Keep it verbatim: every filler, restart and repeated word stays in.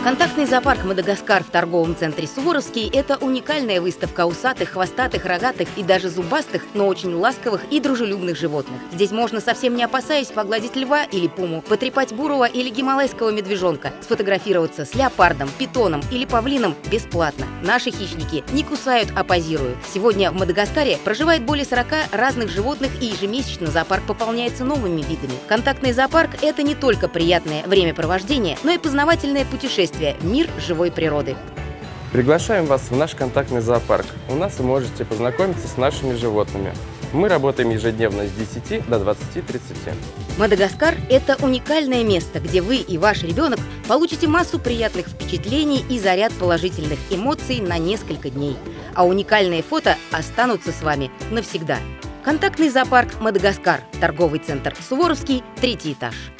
Контактный зоопарк «Мадагаскар» в торговом центре «Суворовский» – это уникальная выставка усатых, хвостатых, рогатых и даже зубастых, но очень ласковых и дружелюбных животных. Здесь можно, совсем не опасаясь, погладить льва или пуму, потрепать бурого или гималайского медвежонка, сфотографироваться с леопардом, питоном или павлином бесплатно. Наши хищники не кусают, а позируют. Сегодня в Мадагаскаре проживает более сорока разных животных, и ежемесячно зоопарк пополняется новыми видами. Контактный зоопарк – это не только приятное времяпровождение, но и познавательное путешествие в мир живой природы. Приглашаем вас в наш контактный зоопарк. У нас вы можете познакомиться с нашими животными. Мы работаем ежедневно с десяти до двадцати тридцати. Мадагаскар – это уникальное место, где вы и ваш ребенок получите массу приятных впечатлений и заряд положительных эмоций на несколько дней. А уникальные фото останутся с вами навсегда. Контактный зоопарк «Мадагаскар», торговый центр «Суворовский», третий этаж.